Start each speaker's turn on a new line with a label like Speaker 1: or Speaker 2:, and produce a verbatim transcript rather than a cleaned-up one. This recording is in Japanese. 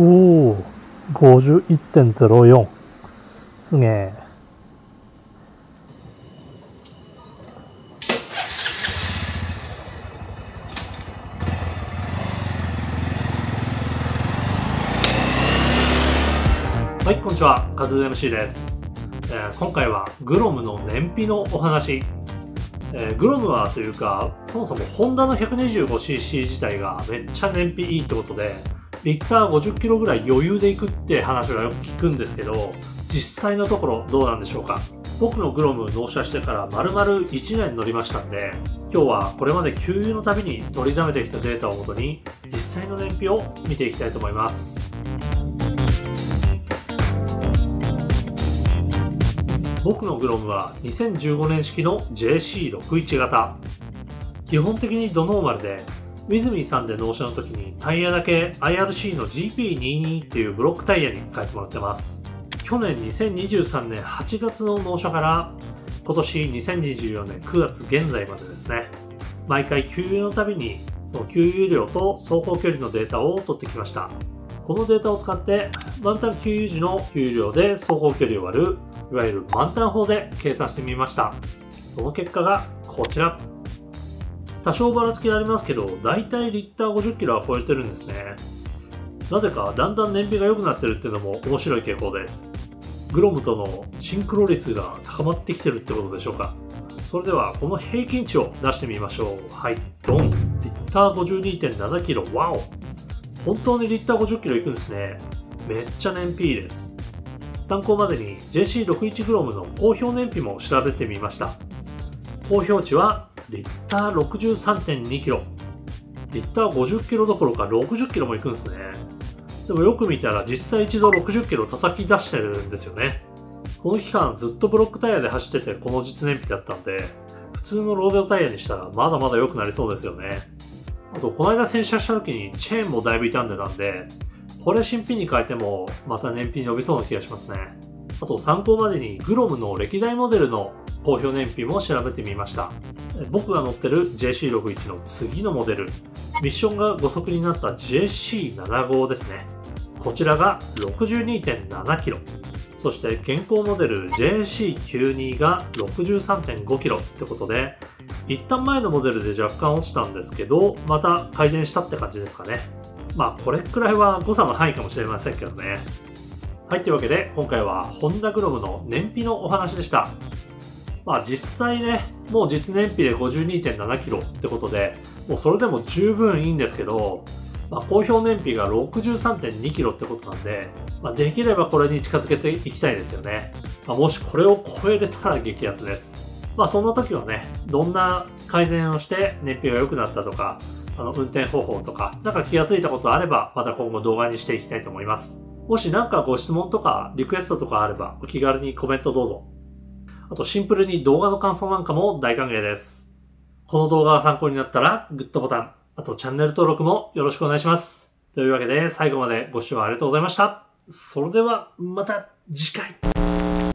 Speaker 1: おお、ごじゅういってんゼロよん。すげえ。
Speaker 2: はい、こんにちは。カズ エムシー です、えー。今回はグロムの燃費のお話。えー、グロムはというか、そもそもホンダの ひゃくにじゅうごシーシー 自体がめっちゃ燃費いいってことで、リッターごじゅっキロぐらい余裕で行くって話はよく聞くんですけど、実際のところどうなんでしょうか。僕のグロム納車してから丸々いちねん乗りましたんで、今日はこれまで給油のたびに取り溜めてきたデータをもとに実際の燃費を見ていきたいと思います。僕のグロムはにせんじゅうごねん式の ジェーシーろくじゅういち 型。基本的にドノーマルで、ウィズミーさんで納車の時にタイヤだけ アイアールシー の ジーピーにじゅうに っていうブロックタイヤに変えてもらってます。去年にせんにじゅうさんねんはちがつの納車から今年にせんにじゅうよねんくがつ現在までですね。毎回給油のたびにその給油量と走行距離のデータを取ってきました。このデータを使って満タン給油時の給油量で走行距離を割るいわゆる満タン法で計算してみました。その結果がこちら。多少ばらつきありますけど、だいたいリッターごじゅっキロは超えてるんですね。なぜかだんだん燃費が良くなってるっていうのも面白い傾向です。グロムとのシンクロ率が高まってきてるってことでしょうか。それではこの平均値を出してみましょう。はい、ドン。リッター ごじゅうにてんななキロ。ワオ。本当にリッターごじゅっキロいくんですね。めっちゃ燃費いいです。参考までに ジェーシーろくじゅういち グロムの公表燃費も調べてみました。公表値はリッター ろくじゅうさんてんにキロ。リッターごじゅっキロどころかろくじゅっキロもいくんですね。でもよく見たら実際一度ろくじゅっキロ叩き出してるんですよね。この期間ずっとブロックタイヤで走っててこの実燃費だったんで、普通のロードタイヤにしたらまだまだ良くなりそうですよね。あとこの間洗車した時にチェーンもだいぶ傷んでたんで、これ新品に変えてもまた燃費伸びそうな気がしますね。あと参考までにグロムの歴代モデルの公表燃費も調べてみました。僕が乗ってる ジェーシーろくじゅういち の次のモデル、ミッションがご速になった ジェーシーななじゅうご ですね。こちらが ろくじゅうにてんななキロ。そして現行モデル ジェーシーきゅうじゅうに が ろくじゅうさんてんごキロってことで、一旦前のモデルで若干落ちたんですけど、また改善したって感じですかね。まあこれくらいは誤差の範囲かもしれませんけどね。はい、というわけで今回はホンダグロムの燃費のお話でした。まあ実際ね、もう実燃費で ごじゅうにてんななキロってことで、もうそれでも十分いいんですけど、まあ、公表燃費が ろくじゅうさんてんにキロってことなんで、まあ、できればこれに近づけていきたいですよね。まあ、もしこれを超えれたら激アツです。まあそんな時はね、どんな改善をして燃費が良くなったとか、あの運転方法とか、なんか気がついたことあれば、また今後動画にしていきたいと思います。もしなんかご質問とかリクエストとかあれば、お気軽にコメントどうぞ。あとシンプルに動画の感想なんかも大歓迎です。この動画が参考になったらグッドボタン、あとチャンネル登録もよろしくお願いします。というわけで最後までご視聴ありがとうございました。それではまた次回。